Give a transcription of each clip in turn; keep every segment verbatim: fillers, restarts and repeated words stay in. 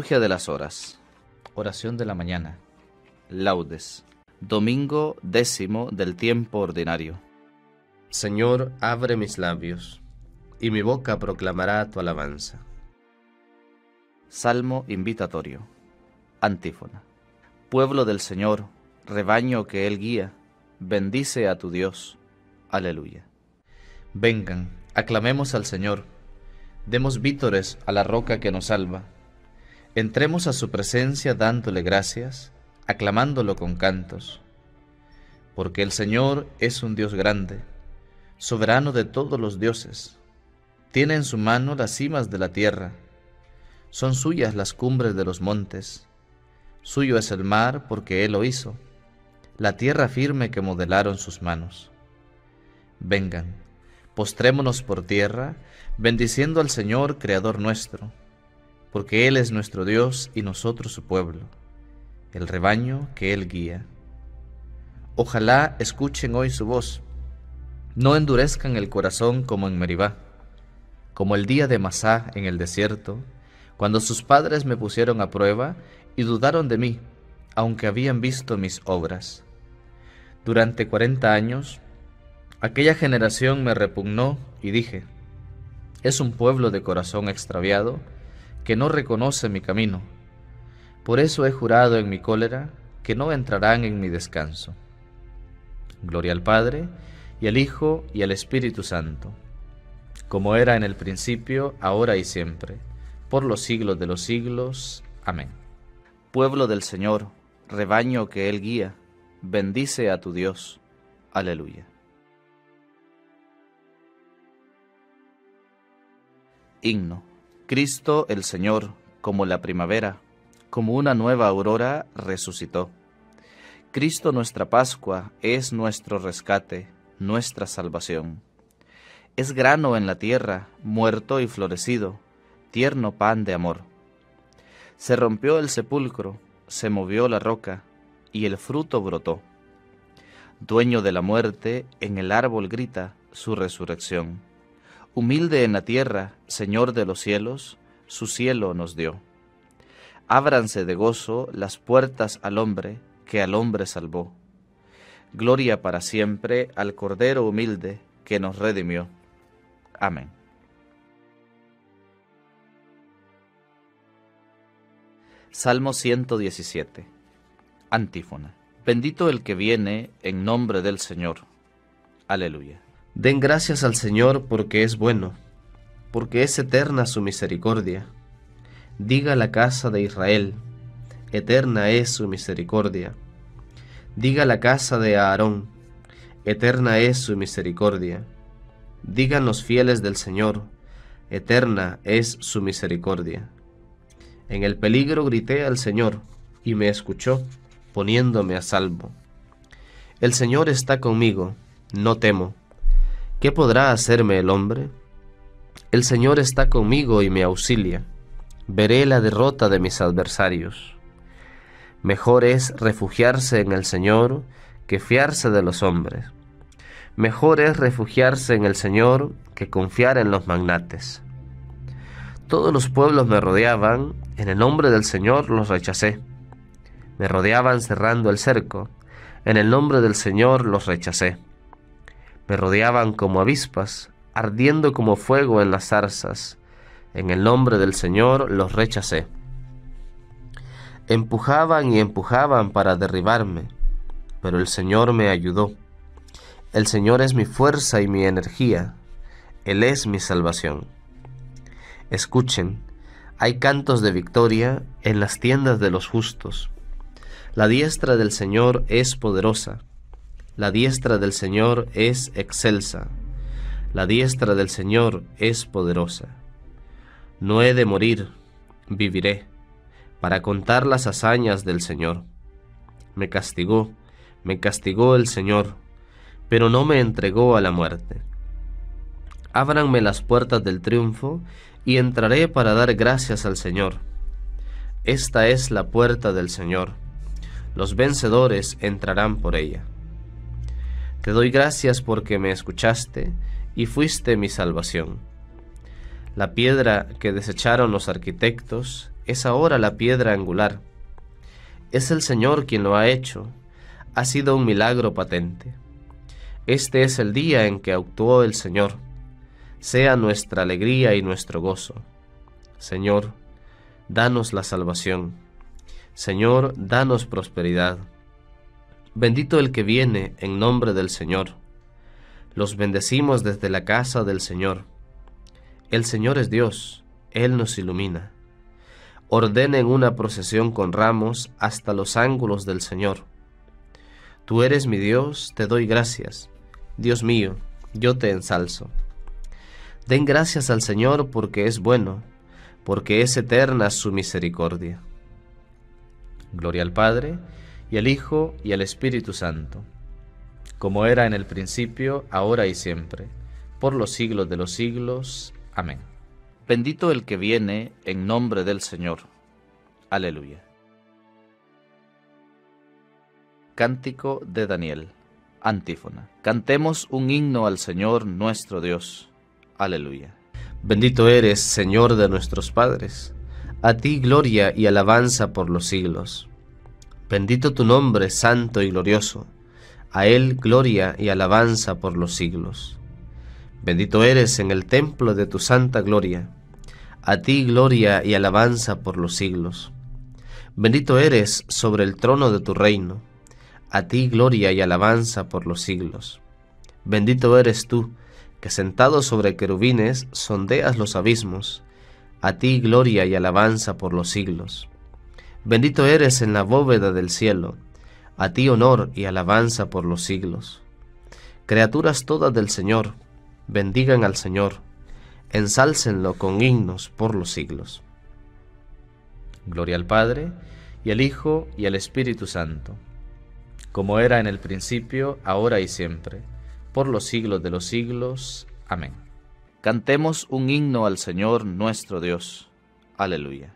Liturgia de las Horas. Oración de la mañana. Laudes. Domingo décimo del tiempo ordinario. Señor, abre mis labios, y mi boca proclamará tu alabanza. Salmo invitatorio. Antífona. Pueblo del Señor, rebaño que Él guía, bendice a tu Dios. Aleluya. Vengan, aclamemos al Señor, demos vítores a la roca que nos salva. Entremos a su presencia dándole gracias, aclamándolo con cantos. Porque el Señor es un Dios grande, soberano de todos los dioses. Tiene en su mano las cimas de la tierra, son suyas las cumbres de los montes. Suyo es el mar porque Él lo hizo, la tierra firme que modelaron sus manos. Vengan, postrémonos por tierra, bendiciendo al Señor, Creador nuestro, porque Él es nuestro Dios y nosotros su pueblo, el rebaño que Él guía. Ojalá escuchen hoy su voz, no endurezcan el corazón como en Meribá, como el día de Masá en el desierto, cuando sus padres me pusieron a prueba y dudaron de mí, aunque habían visto mis obras. Durante cuarenta años, aquella generación me repugnó y dije, es un pueblo de corazón extraviado que no reconoce mi camino. Por eso he jurado en mi cólera que no entrarán en mi descanso. Gloria al Padre, y al Hijo, y al Espíritu Santo, como era en el principio, ahora y siempre, por los siglos de los siglos. Amén. Pueblo del Señor, rebaño que Él guía, bendice a tu Dios. Aleluya. Himno. Cristo el Señor, como la primavera, como una nueva aurora, resucitó. Cristo nuestra Pascua es nuestro rescate, nuestra salvación. Es grano en la tierra, muerto y florecido, tierno pan de amor. Se rompió el sepulcro, se movió la roca, y el fruto brotó. Dueño de la muerte, en el árbol grita su resurrección. Humilde en la tierra, Señor de los cielos, su cielo nos dio. Ábranse de gozo las puertas al hombre, que al hombre salvó. Gloria para siempre al Cordero humilde, que nos redimió. Amén. Salmo ciento diecisiete. Antífona. Bendito el que viene en nombre del Señor. Aleluya. Den gracias al Señor porque es bueno, porque es eterna su misericordia. Diga la casa de Israel, eterna es su misericordia. Diga la casa de Aarón, eterna es su misericordia. Digan los fieles del Señor, eterna es su misericordia. En el peligro grité al Señor, y me escuchó, poniéndome a salvo. El Señor está conmigo, no temo. ¿Qué podrá hacerme el hombre? El Señor está conmigo y me auxilia. Veré la derrota de mis adversarios. Mejor es refugiarse en el Señor que fiarse de los hombres. Mejor es refugiarse en el Señor que confiar en los magnates. Todos los pueblos me rodeaban, en el nombre del Señor los rechacé. Me rodeaban cerrando el cerco, en el nombre del Señor los rechacé. Me rodeaban como avispas, ardiendo como fuego en las zarzas. En el nombre del Señor los rechacé. Empujaban y empujaban para derribarme, pero el Señor me ayudó. El Señor es mi fuerza y mi energía. Él es mi salvación. Escuchen, hay cantos de victoria en las tiendas de los justos. La diestra del Señor es poderosa. La diestra del Señor es excelsa. La diestra del Señor es poderosa. No he de morir, viviré, para contar las hazañas del Señor. Me castigó, me castigó el Señor, pero no me entregó a la muerte. Ábranme las puertas del triunfo, y entraré para dar gracias al Señor. Esta es la puerta del Señor. Los vencedores entrarán por ella. Te doy gracias porque me escuchaste y fuiste mi salvación. La piedra que desecharon los arquitectos es ahora la piedra angular. Es el Señor quien lo ha hecho, ha sido un milagro patente. Este es el día en que actuó el Señor, sea nuestra alegría y nuestro gozo. Señor, danos la salvación. Señor, danos prosperidad. Bendito el que viene en nombre del Señor. Los bendecimos desde la casa del Señor. El Señor es Dios, Él nos ilumina. Ordenen una procesión con ramos hasta los ángulos del Señor. Tú eres mi Dios, te doy gracias. Dios mío, yo te ensalzo. Den gracias al Señor porque es bueno, porque es eterna su misericordia. Gloria al Padre, y al Hijo, y al Espíritu Santo, como era en el principio, ahora y siempre, por los siglos de los siglos. Amén. Bendito el que viene en nombre del Señor. Aleluya. Cántico de Daniel. Antífona. Cantemos un himno al Señor nuestro Dios. Aleluya. Bendito eres, Señor de nuestros padres. A ti gloria y alabanza por los siglos. Bendito tu nombre, santo y glorioso. A él gloria y alabanza por los siglos. Bendito eres en el templo de tu santa gloria. A ti gloria y alabanza por los siglos. Bendito eres sobre el trono de tu reino. A ti gloria y alabanza por los siglos. Bendito eres tú, que sentado sobre querubines sondeas los abismos. A ti gloria y alabanza por los siglos. Bendito eres en la bóveda del cielo. A ti honor y alabanza por los siglos. Criaturas todas del Señor, bendigan al Señor, ensálcenlo con himnos por los siglos. Gloria al Padre, y al Hijo, y al Espíritu Santo, como era en el principio, ahora y siempre, por los siglos de los siglos. Amén. Cantemos un himno al Señor nuestro Dios. Aleluya.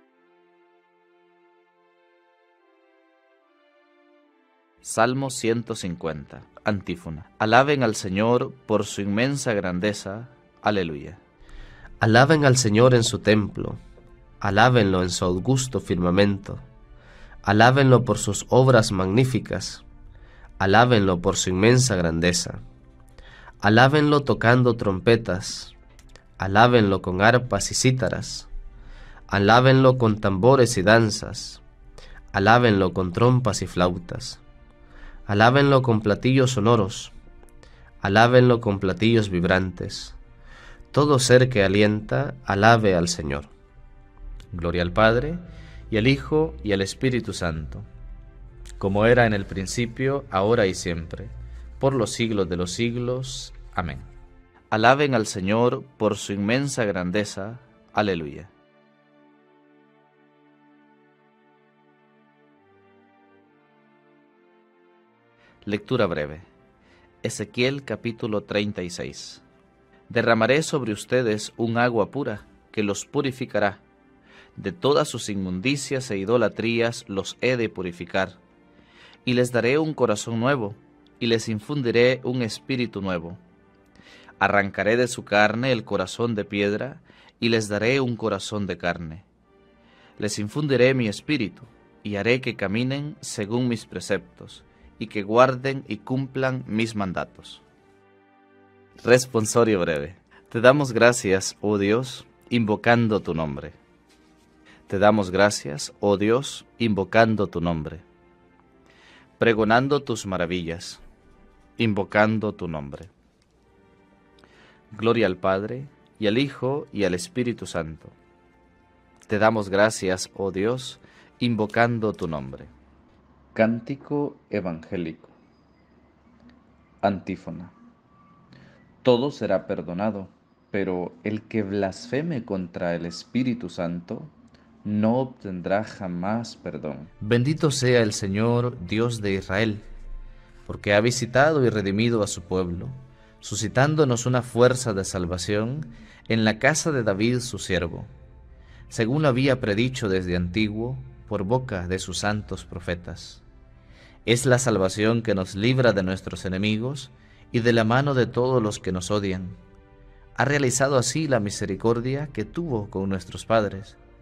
Salmo ciento cincuenta. Antífona. Alaben al Señor por su inmensa grandeza. Aleluya. Alaben al Señor en su templo. Alábenlo en su augusto firmamento. Alábenlo por sus obras magníficas. Alábenlo por su inmensa grandeza. Alábenlo tocando trompetas. Alábenlo con arpas y cítaras. Alábenlo con tambores y danzas. Alábenlo con trompas y flautas. Alábenlo con platillos sonoros. Alábenlo con platillos vibrantes. Todo ser que alienta, alabe al Señor. Gloria al Padre, y al Hijo, y al Espíritu Santo, como era en el principio, ahora y siempre, por los siglos de los siglos. Amén. Alaben al Señor por su inmensa grandeza. Aleluya. Lectura breve. Ezequiel capítulo treinta y seis. Derramaré sobre ustedes un agua pura que los purificará. De todas sus inmundicias e idolatrías los he de purificar. Y les daré un corazón nuevo, y les infundiré un espíritu nuevo. Arrancaré de su carne el corazón de piedra, y les daré un corazón de carne. Les infundiré mi espíritu, y haré que caminen según mis preceptos, y que guarden y cumplan mis mandatos. Responsorio breve. Te damos gracias, oh Dios, invocando tu nombre. Te damos gracias, oh Dios, invocando tu nombre. Pregonando tus maravillas, invocando tu nombre. Gloria al Padre, y al Hijo, y al Espíritu Santo. Te damos gracias, oh Dios, invocando tu nombre. Cántico evangélico. Antífona. Todo será perdonado, pero el que blasfeme contra el Espíritu Santo no obtendrá jamás perdón. Bendito sea el Señor, Dios de Israel, porque ha visitado y redimido a su pueblo, suscitándonos una fuerza de salvación en la casa de David su siervo, según lo había predicho desde antiguo por boca de sus santos profetas. Es la salvación que nos libra de nuestros enemigos y de la mano de todos los que nos odian. Ha realizado así la misericordia que tuvo con nuestros padres,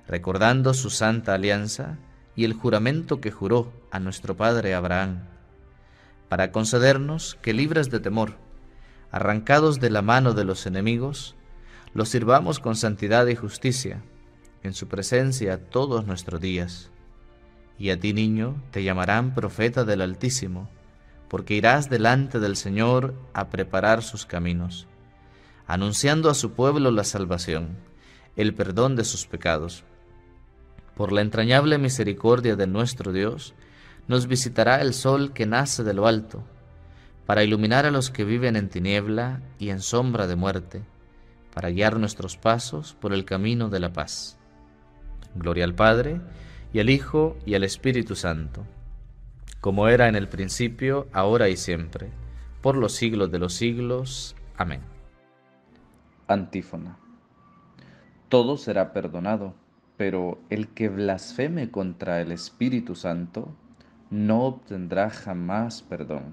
recordando su santa alianza y el juramento que juró a nuestro padre Abraham, para concedernos que, libres de temor, arrancados de la mano de los enemigos, los sirvamos con santidad y justicia, en su presencia todos nuestros días. Y a ti, niño, te llamarán profeta del Altísimo, porque irás delante del Señor a preparar sus caminos, anunciando a su pueblo la salvación, el perdón de sus pecados. Por la entrañable misericordia de nuestro Dios, nos visitará el sol que nace de lo alto, para iluminar a los que viven en tiniebla y en sombra de muerte, para guiar nuestros pasos por el camino de la paz. Gloria al Padre, y al Hijo, y al Espíritu Santo, como era en el principio, ahora y siempre, por los siglos de los siglos. Amén. Antífona. Todo será perdonado, pero el que blasfeme contra el Espíritu Santo no obtendrá jamás perdón.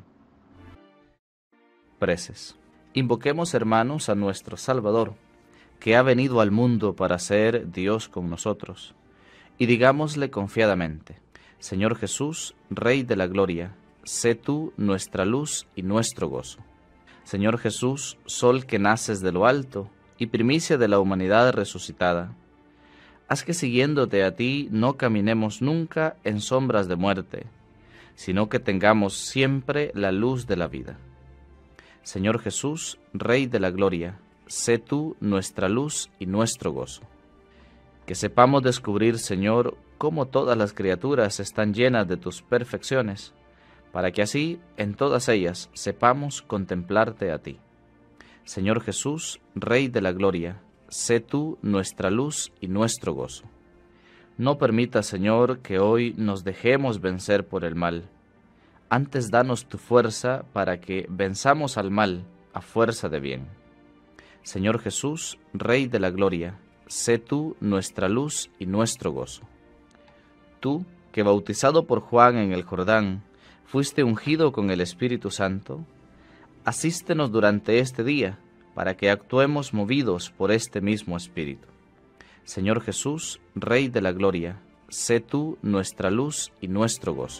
Preces. Invoquemos, hermanos, a nuestro Salvador, que ha venido al mundo para ser Dios con nosotros, y digámosle confiadamente: Señor Jesús, Rey de la Gloria, sé tú nuestra luz y nuestro gozo. Señor Jesús, sol que naces de lo alto y primicia de la humanidad resucitada, haz que siguiéndote a ti no caminemos nunca en sombras de muerte, sino que tengamos siempre la luz de la vida. Señor Jesús, Rey de la Gloria, sé tú nuestra luz y nuestro gozo. Que sepamos descubrir, Señor, cómo todas las criaturas están llenas de tus perfecciones, para que así, en todas ellas, sepamos contemplarte a ti. Señor Jesús, Rey de la Gloria, sé tú nuestra luz y nuestro gozo. No permitas, Señor, que hoy nos dejemos vencer por el mal. Antes danos tu fuerza para que venzamos al mal a fuerza de bien. Señor Jesús, Rey de la Gloria, sé tú nuestra luz y nuestro gozo. Tú, que bautizado por Juan en el Jordán, fuiste ungido con el Espíritu Santo, asístenos durante este día, para que actuemos movidos por este mismo Espíritu. Señor Jesús, Rey de la Gloria, sé tú nuestra luz y nuestro gozo.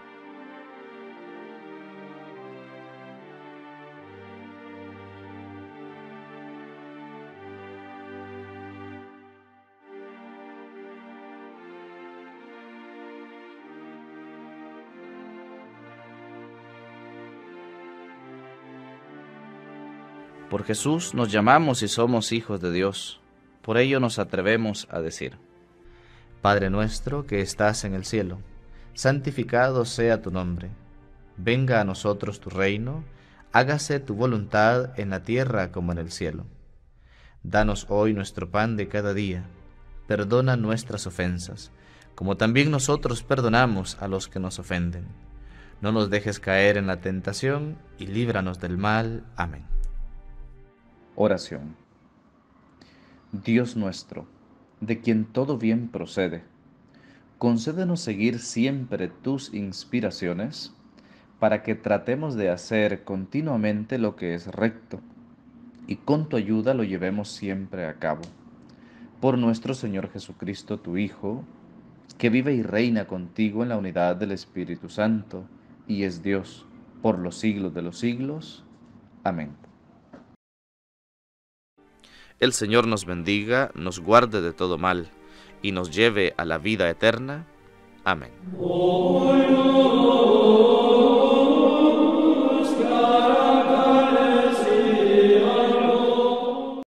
Por Jesús nos llamamos y somos hijos de Dios. Por ello nos atrevemos a decir: Padre nuestro que estás en el cielo, santificado sea tu nombre. Venga a nosotros tu reino, hágase tu voluntad en la tierra como en el cielo. Danos hoy nuestro pan de cada día. Perdona nuestras ofensas, como también nosotros perdonamos a los que nos ofenden. No nos dejes caer en la tentación y líbranos del mal. Amén. Oración. Dios nuestro, de quien todo bien procede, concédenos seguir siempre tus inspiraciones, para que tratemos de hacer continuamente lo que es recto, y con tu ayuda lo llevemos siempre a cabo. Por nuestro Señor Jesucristo, tu Hijo, que vive y reina contigo en la unidad del Espíritu Santo, y es Dios, por los siglos de los siglos. Amén. El Señor nos bendiga, nos guarde de todo mal, y nos lleve a la vida eterna. Amén.